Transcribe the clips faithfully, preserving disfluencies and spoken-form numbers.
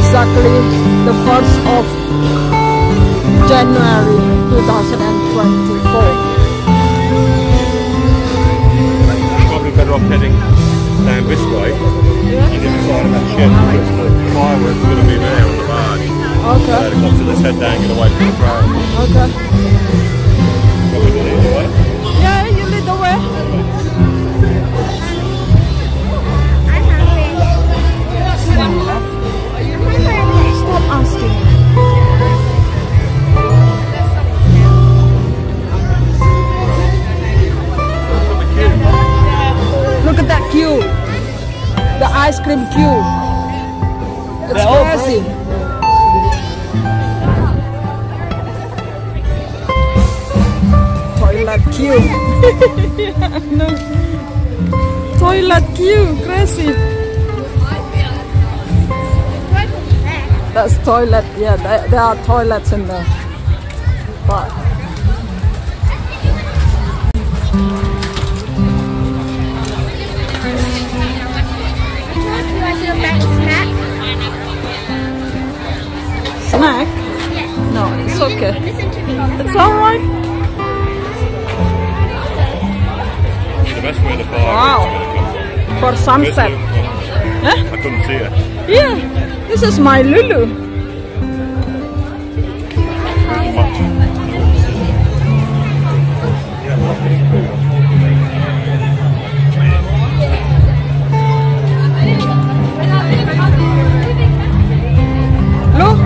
exactly the first of January two thousand twenty-four. Probably better off heading down this way. Yeah. On the other side of that shed, because the fireworks are going to be there on the barge. Okay. Uh, the cops let's head down, get away from the crowd. Okay. Probably the lead away. Yeah, you lead the way. Stop asking. Look at that queue. The ice cream queue. It's crazy. Toilet queue. Yeah, no. Toilet queue. Crazy. That's toilet. Yeah, there, there are toilets in there. But snack? No, it's okay. It's alright. The best way the fire Wow. is going to come from. For sunset. Huh? I couldn't see it. Yeah, this is my Lulu. Look.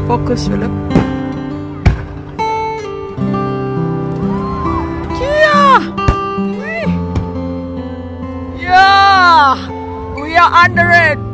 Fokus dulu. Yeah. Yeah. We are under it.